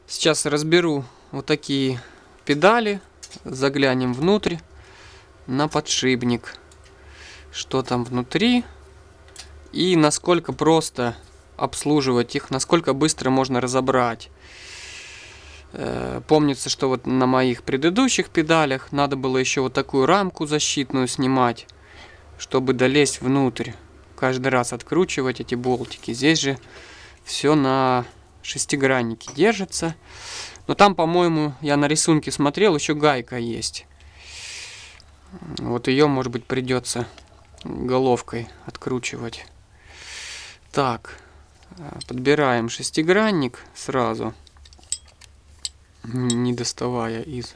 Сейчас разберу вот такие педали, заглянем внутрь на подшипник, что там внутри и насколько просто обслуживать их, насколько быстро можно разобрать. Помнится, что вот на моих предыдущих педалях надо было еще вот такую рамку защитную снимать, чтобы долезть внутрь. Каждый раз откручивать эти болтики. Здесь же все на шестиграннике держится. Но там, по-моему, я на рисунке смотрел, еще гайка есть. Вот ее, может быть, придется головкой откручивать. Так, подбираем шестигранник сразу, не доставая из...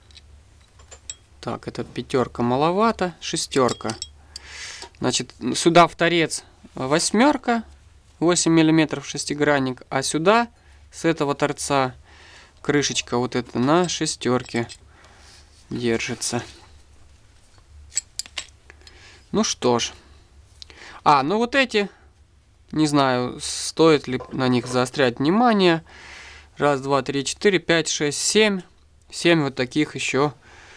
Так, это пятерка маловато, шестерка. Значит, сюда в торец восьмерка, 8 миллиметров шестигранник, а сюда с этого торца крышечка вот эта на шестерке держится. Ну что ж. Ну вот эти, не знаю, стоит ли на них заострять внимание. Раз, два, три, четыре, пять, шесть, семь. 7 вот таких еще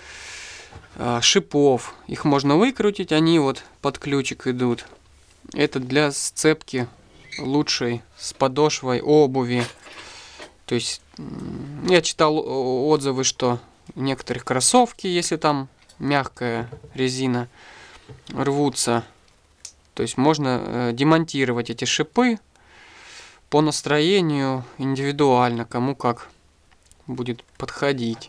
шипов. Их можно выкрутить, они вот под ключик идут. Это для сцепки лучшей с подошвой обуви. То есть я читал отзывы, что некоторых кроссовки, если там мягкая резина, рвутся. То есть можно демонтировать эти шипы по настроению индивидуально, кому как будет подходить.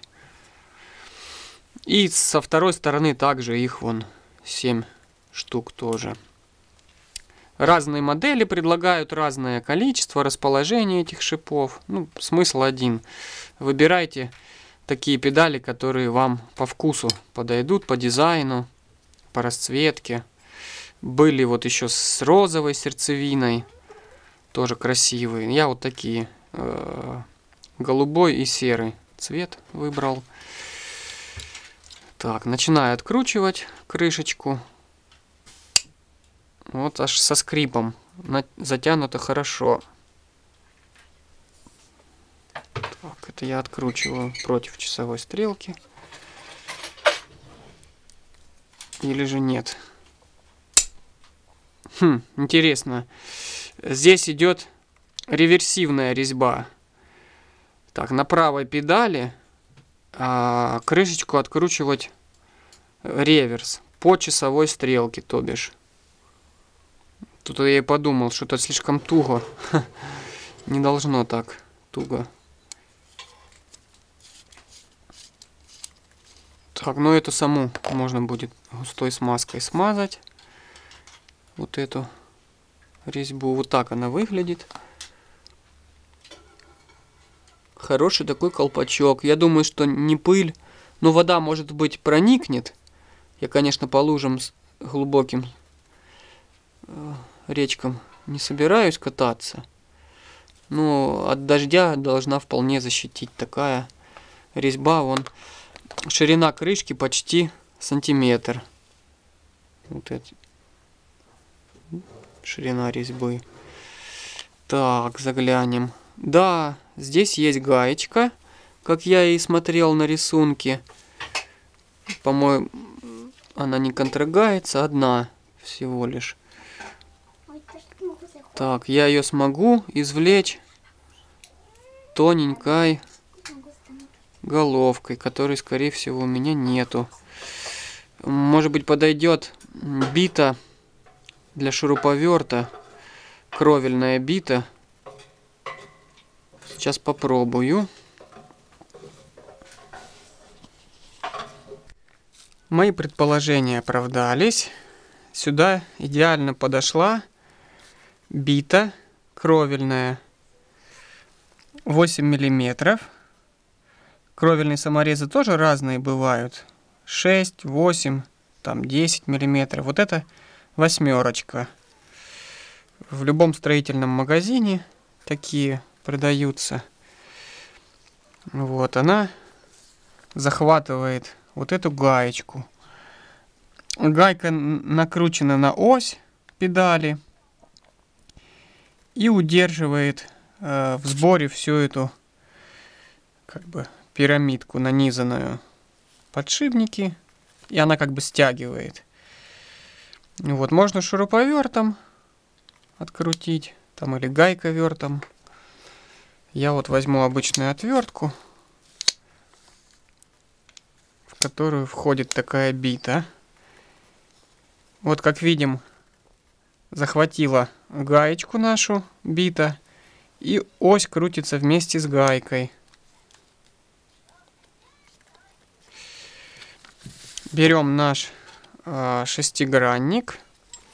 И со второй стороны также их вон 7 штук тоже. Разные модели предлагают разное количество, расположение этих шипов. Ну, смысл один. Выбирайте такие педали, которые вам по вкусу подойдут, по дизайну, по расцветке. Были вот еще с розовой сердцевиной, тоже красивые. Я вот такие, голубой и серый цвет выбрал. Так, начинаю откручивать крышечку. Вот аж со скрипом. Затянуто хорошо. Так, это я откручиваю против часовой стрелки. Или же нет? Интересно. Здесь идет реверсивная резьба. Так, на правой педали крышечку откручивать реверс по часовой стрелке, то бишь. Тут я и подумал, что-то слишком туго. Не должно так туго. Так, ну эту саму можно будет густой смазкой смазать. Вот эту резьбу. Вот так она выглядит. Хороший такой колпачок. Я думаю, что не пыль, но вода, может быть, проникнет. Я, конечно, по лужам с глубоким речкам не собираюсь кататься. Но от дождя должна вполне защитить такая резьба. Вон ширина крышки почти сантиметр. Вот это. Ширина резьбы. Так, заглянем. Да, здесь есть гаечка, как я и смотрел на рисунке. По-моему, она не контрагается, одна всего лишь. Так, я ее смогу извлечь тоненькой головкой, которой, скорее всего, у меня нету. Может быть, подойдет бита для шуруповерта, кровельная бита. Сейчас попробую. Мои предположения оправдались. Сюда идеально подошла бита кровельная 8 миллиметров. Кровельные саморезы тоже разные бывают. 6, 8, там 10 миллиметров. Вот это восьмерочка. В любом строительном магазине такие продаются. Вот она захватывает вот эту гаечку. Гайка накручена на ось педали и удерживает в сборе всю эту как бы пирамидку нанизанную подшипники, и она как бы стягивает. Вот, можно шуруповертом открутить, там или гайковертом. Я вот возьму обычную отвертку, в которую входит такая бита. Вот как видим, захватила гаечку нашу бита, и ось крутится вместе с гайкой. Берем наш шестигранник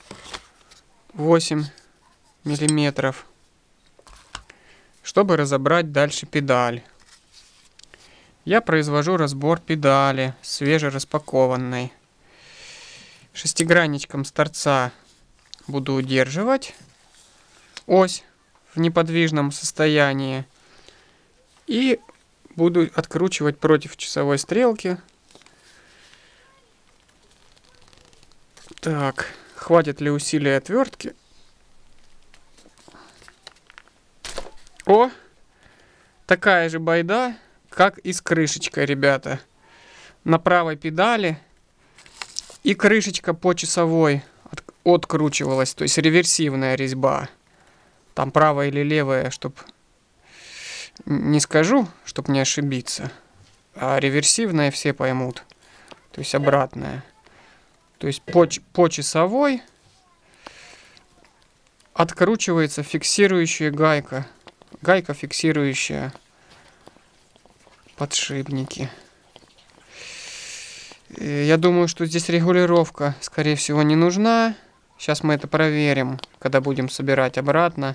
8 миллиметров, чтобы разобрать дальше педаль. Я произвожу разбор педали свежераспакованной. Шестигранничком с торца буду удерживать ось в неподвижном состоянии и буду откручивать против часовой стрелки. Так, хватит ли усилия отвертки? О, такая же байда, как и с крышечкой, ребята. На правой педали и крышечка по часовой откручивалась, то есть реверсивная резьба. Там правая или левая, чтоб не скажу, чтоб не ошибиться. А реверсивная все поймут, то есть обратная. То есть по часовой откручивается фиксирующая гайка. Гайка, фиксирующая подшипники. Я думаю, что здесь регулировка, скорее всего, не нужна. Сейчас мы это проверим, когда будем собирать обратно.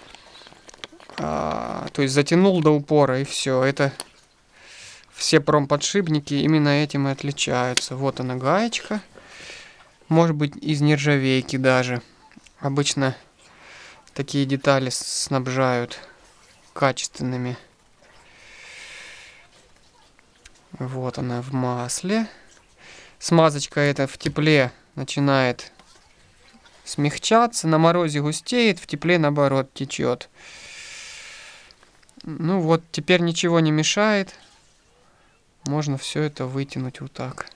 То есть затянул до упора, и все. Это все промподшипники именно этим и отличаются. Вот она гаечка. Может быть, из нержавейки даже. Обычно такие детали снабжают качественными. Вот она в масле. Смазочка эта в тепле начинает смягчаться. На морозе густеет, в тепле наоборот течет. Ну вот, теперь ничего не мешает. Можно все это вытянуть вот так.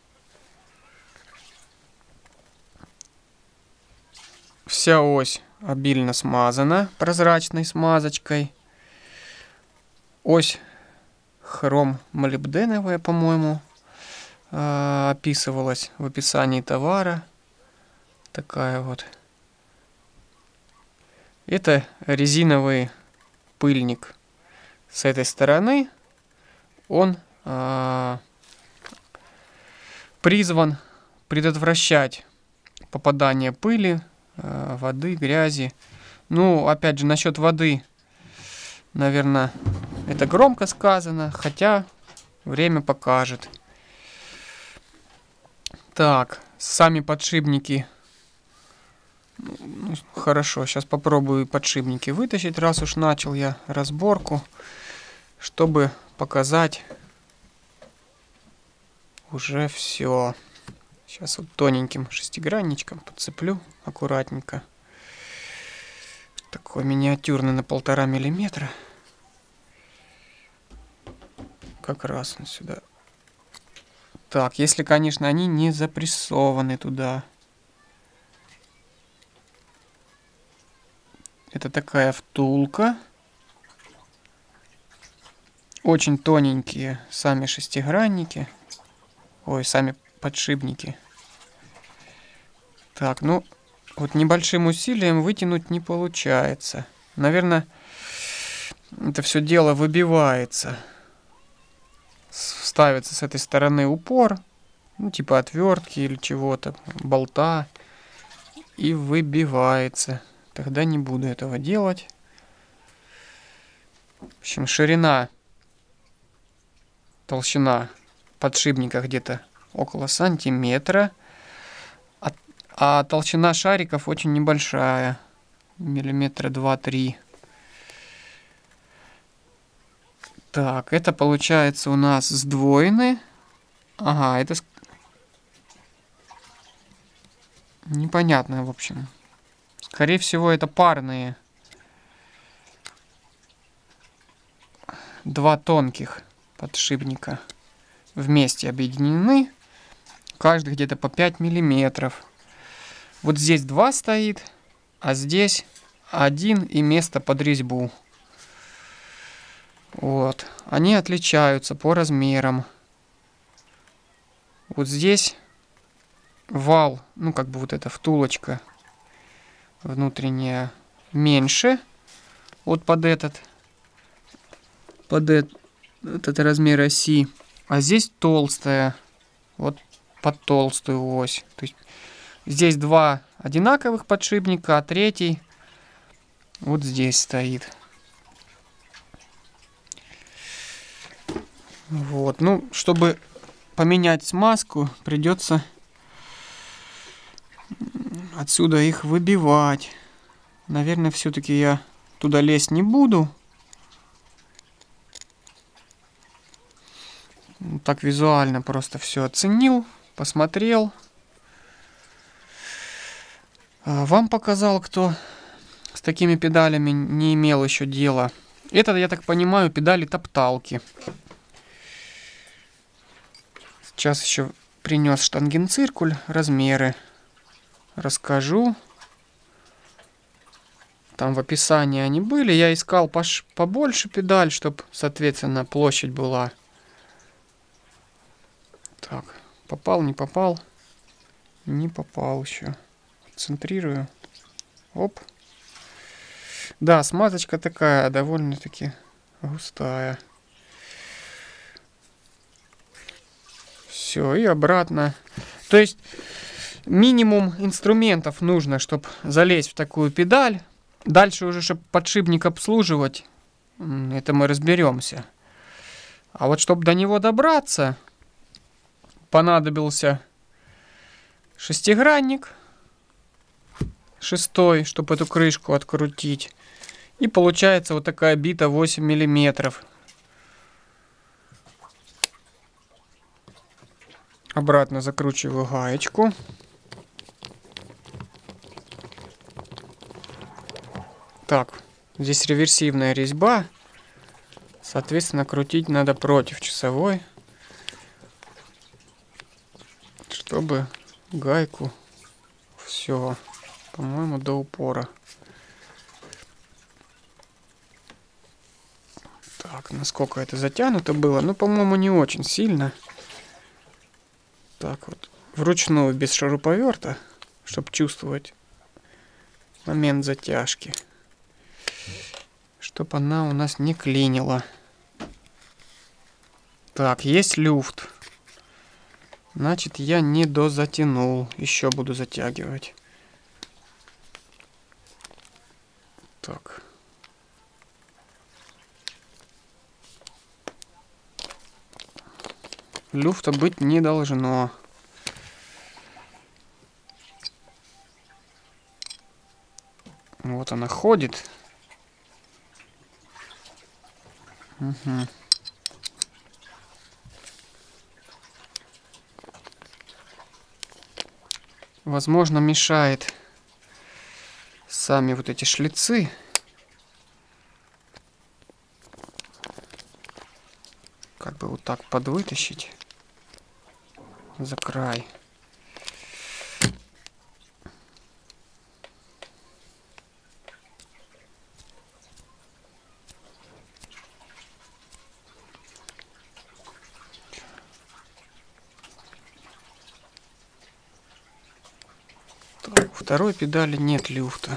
Вся ось обильно смазана прозрачной смазочкой. Ось хром-молибденовая, по-моему, описывалась в описании товара. Такая вот. Это резиновый пыльник. С этой стороны он призван предотвращать попадание пыли, воды, грязи. Ну, опять же, насчет воды, наверное, это громко сказано, хотя время покажет. Так, сами подшипники. Ну, хорошо, сейчас попробую подшипники вытащить, раз уж начал я разборку, чтобы показать уже все. Сейчас вот тоненьким шестигранничком подцеплю аккуратненько. Такой миниатюрный на 1,5 миллиметра. Как раз он сюда. Так, если, конечно, они не запрессованы туда. Это такая втулка. Очень тоненькие сами шестигранники. Ой, сами подшипники. Так, ну, вот небольшим усилием вытянуть не получается. Наверное, это все дело выбивается. Ставится с этой стороны упор, ну, типа отвертки или чего-то, болта, и выбивается. Тогда не буду этого делать. В общем, ширина, толщина подшипника где-то около сантиметра, а толщина шариков очень небольшая, миллиметра 2-3. Так, это получается у нас сдвоенный. Ага, это непонятно, в общем. Скорее всего, это парные. два тонких подшипника вместе объединены. Каждый где-то по 5 миллиметров. Вот здесь 2 стоит, а здесь 1 и место под резьбу. Вот. Они отличаются по размерам. Вот здесь вал, ну как бы вот эта втулочка внутренняя меньше. Вот под этот размер оси. А здесь толстая. Вот под толстую ось. То есть здесь 2 одинаковых подшипника, а третий вот здесь стоит. Вот, ну, чтобы поменять смазку, придется отсюда их выбивать. Наверное, все-таки я туда лезть не буду. Так визуально просто все оценил, посмотрел. Вам показал, кто с такими педалями не имел еще дела. Это, я так понимаю, педали топталки. Сейчас еще принес штангенциркуль, размеры расскажу. Там в описании они были. Я искал побольше педаль, чтобы, соответственно, площадь была. Так, попал, не попал? Не попал еще. Центрирую. Оп. Да, смазочка такая довольно-таки густая. Все, и обратно. То есть минимум инструментов нужно, чтобы залезть в такую педаль. Дальше уже, чтобы подшипник обслуживать, это мы разберемся. А вот чтобы до него добраться, понадобился шестигранник. Шестой, чтобы эту крышку открутить. И получается вот такая бита 8 миллиметров. Обратно закручиваю гаечку. Так, здесь реверсивная резьба. Соответственно, крутить надо против часовой, чтобы гайку все, по-моему, до упора. Так, насколько это затянуто было? Ну, по-моему, не очень сильно. Так вот, вручную, без шуруповерта, чтобы чувствовать момент затяжки. Чтобы она у нас не клинила. Так, есть люфт. Значит, я не дозатянул. Еще буду затягивать. Так. Люфта быть не должно. Вот она ходит. Угу. Возможно, мешает сами вот эти шлицы. Как бы вот так подвытащить за край. Так, у второй педали нет люфта.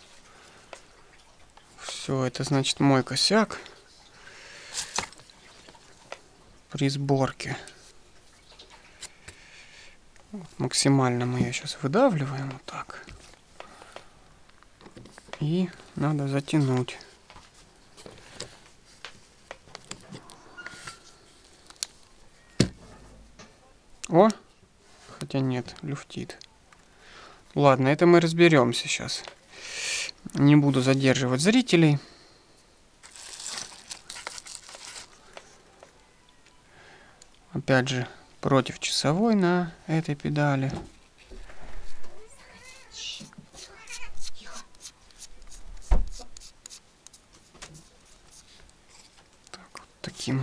Все, это значит мой косяк при сборке. Максимально мы ее сейчас выдавливаем вот так. И надо затянуть. О! Хотя нет, люфтит. Ладно, это мы разберемся сейчас. Не буду задерживать зрителей. Опять же, против часовой на этой педали. Так, вот таким.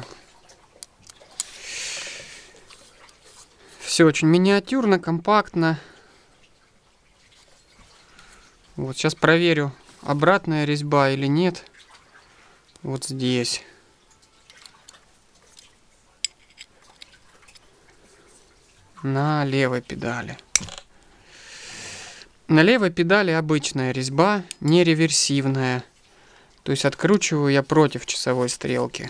Все очень миниатюрно, компактно. Вот сейчас проверю, обратная резьба или нет. Вот здесь. На левой педали. На левой педали обычная резьба, не реверсивная. То есть откручиваю я против часовой стрелки.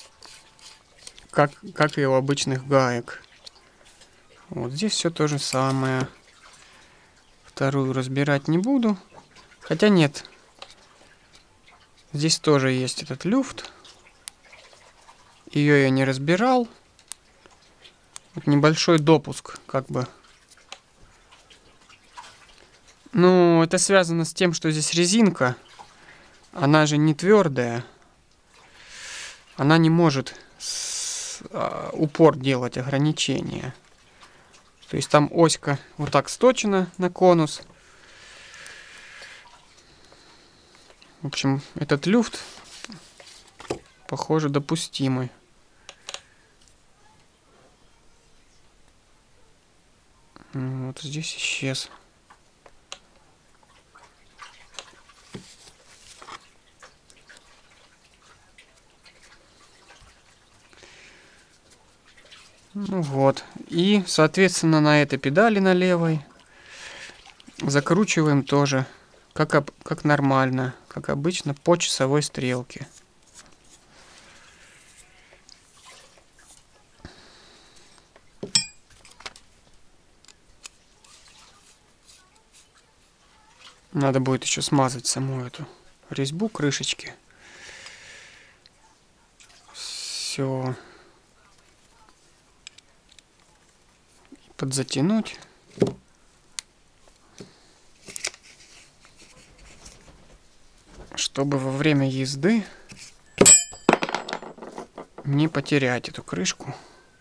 Как и у обычных гаек. Вот здесь все то же самое. Вторую разбирать не буду. Хотя нет. Здесь тоже есть этот люфт. Ее я не разбирал. Вот небольшой допуск, как бы. Ну, это связано с тем, что здесь резинка. Она же не твердая. Она не может упор делать ограничения. То есть там оська вот так сточена на конус. В общем, этот люфт, похоже, допустимый. Вот здесь исчез. Ну вот. И, соответственно, на этой педали на левой закручиваем тоже, как нормально, как обычно, по часовой стрелке. Надо будет еще смазать саму эту резьбу крышечки. Все. Подзатянуть. Чтобы во время езды не потерять эту крышку.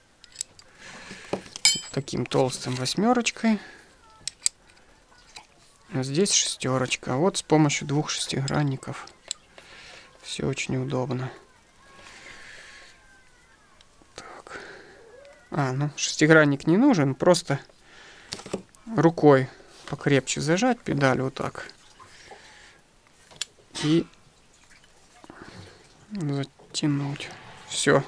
Таким толстым восьмерочкой. А здесь шестерочка. Вот с помощью двух шестигранников. Все очень удобно. Так. Ну шестигранник не нужен. Просто рукой покрепче зажать педаль вот так. И затянуть. Все.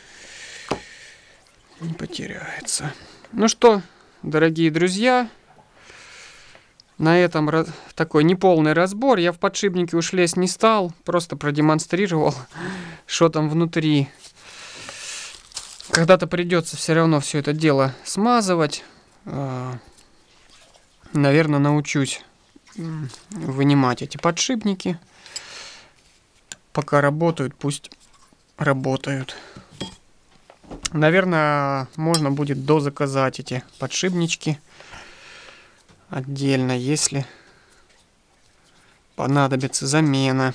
Не потеряется. Ну что, дорогие друзья, на этом такой неполный разбор. Я в подшипнике уж лезть не стал, просто продемонстрировал, что там внутри. Когда-то придется все равно все это дело смазывать. Наверное, научусь вынимать эти подшипники. Пока работают, пусть работают. Наверное, можно будет дозаказать эти подшипнички отдельно, если понадобится замена.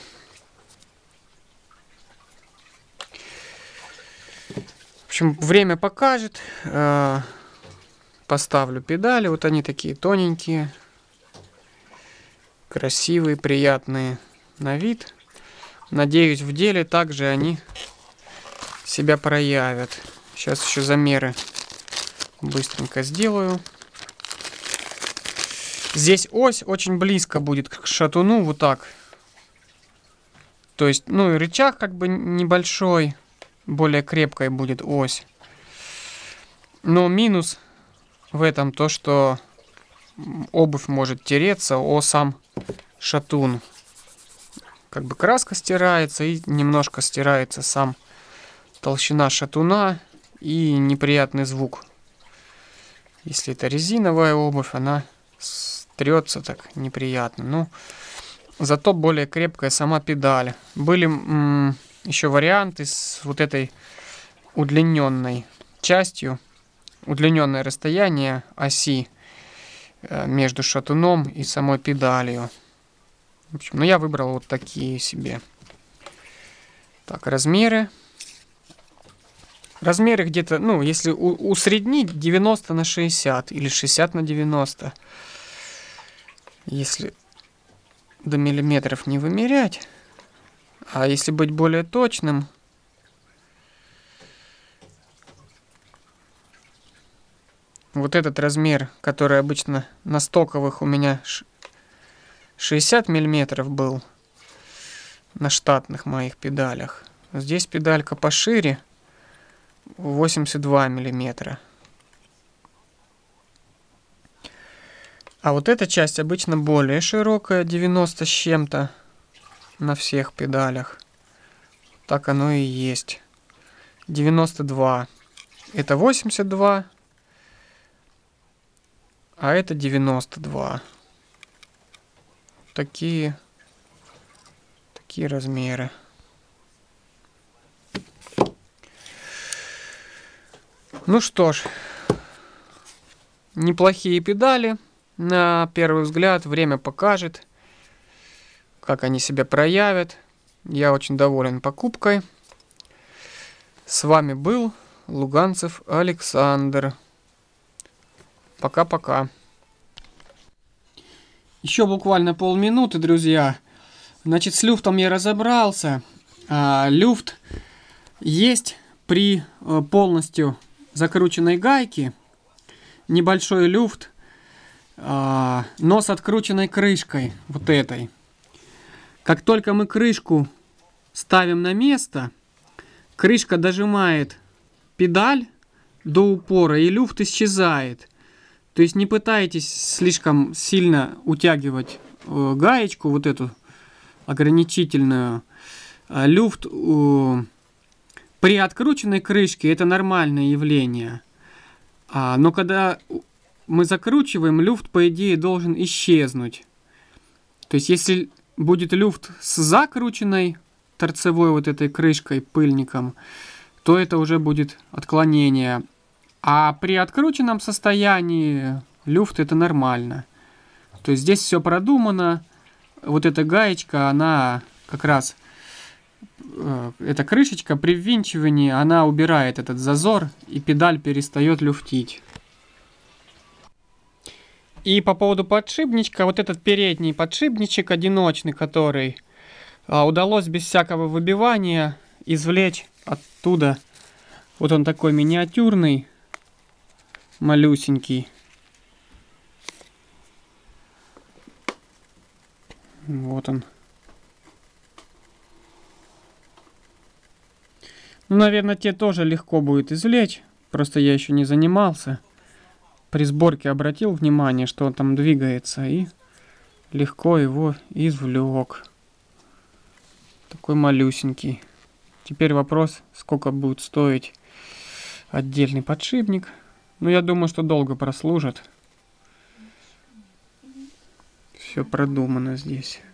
В общем, время покажет. Поставлю педали. Вот они такие тоненькие, красивые, приятные на вид. Надеюсь, в деле также они себя проявят. Сейчас еще замеры быстренько сделаю. Здесь ось очень близко будет к шатуну, вот так. То есть, ну и рычаг как бы небольшой, более крепкой будет ось. Но минус в этом то, что обувь может тереться о сам шатун. Как бы краска стирается и немножко стирается сам толщина шатуна и неприятный звук. Если это резиновая обувь, она трется так неприятно. Ну, зато более крепкая сама педаль. Были еще варианты с вот этой удлиненной частью. Удлиненное расстояние оси между шатуном и самой педалью. В общем, ну я выбрал вот такие себе. Так, размеры. Размеры где-то, ну, если усреднить, 90 на 60 или 60 на 90. Если до миллиметров не вымерять. А если быть более точным, вот этот размер, который обычно на стоковых у меня 60 миллиметров был на штатных моих педалях. Здесь педалька пошире, 82 миллиметра. А вот эта часть обычно более широкая, 90 с чем-то на всех педалях. Так оно и есть. 92. Это 82, а это 92. Такие размеры. Ну что ж, неплохие педали. На первый взгляд время покажет, как они себя проявят. Я очень доволен покупкой. С вами был Луганцев Александр. Пока-пока. Еще буквально полминуты, друзья. Значит, с люфтом я разобрался. Люфт есть при полностью закрученной гайке. Небольшой люфт, но с открученной крышкой, вот этой. Как только мы крышку ставим на место, крышка дожимает педаль до упора, и люфт исчезает. То есть не пытайтесь слишком сильно утягивать гаечку, вот эту ограничительную. Люфт при открученной крышке это нормальное явление. Но когда мы закручиваем, люфт, по идее, должен исчезнуть. То есть если будет люфт с закрученной торцевой вот этой крышкой, пыльником, то это уже будет отклонение. А при открученном состоянии люфт это нормально. То есть здесь все продумано. Вот эта гаечка, она как раз, эта крышечка при ввинчивании, она убирает этот зазор, и педаль перестает люфтить. И по поводу подшипничка, вот этот передний подшипничек одиночный, который удалось без всякого выбивания извлечь оттуда. Вот он такой миниатюрный, малюсенький. Вот он. Ну, наверное, те тоже легко будет извлечь. Просто я еще не занимался. При сборке обратил внимание, что он там двигается, и легко его извлек. Такой малюсенький. Теперь вопрос, сколько будет стоить отдельный подшипник. Ну, я думаю, что долго прослужит. Все продумано здесь.